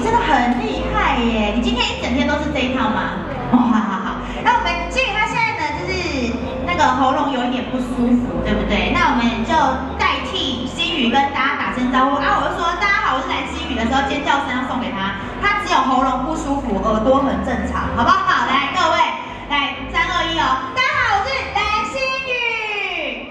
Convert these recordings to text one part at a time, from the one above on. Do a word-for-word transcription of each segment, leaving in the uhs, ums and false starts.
真的很厉害耶！你今天一整天都是这一套吗？哦，好好好。那我们心宇他现在呢，就是那个喉咙有一点不舒服，对不对？那我们就代替心宇跟大家打声招呼啊！我就说大家好，我是蓝心宇的时候，尖叫声要送给他，他只有喉咙不舒服，耳朵很正常，好不好？来，各位，来三二一哦！大家好，我是蓝心宇。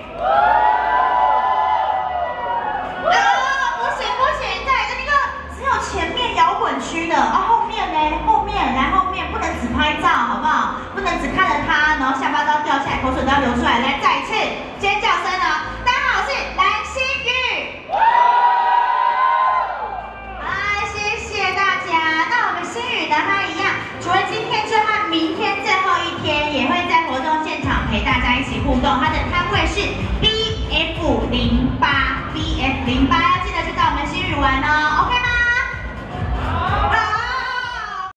啊，不行不行，再来这个只有前面摇滚区的啊，后面呢？后面来后面不能只拍照，好不好？不能只看着他，然后下巴都要掉下来，口水都要流出来。来，再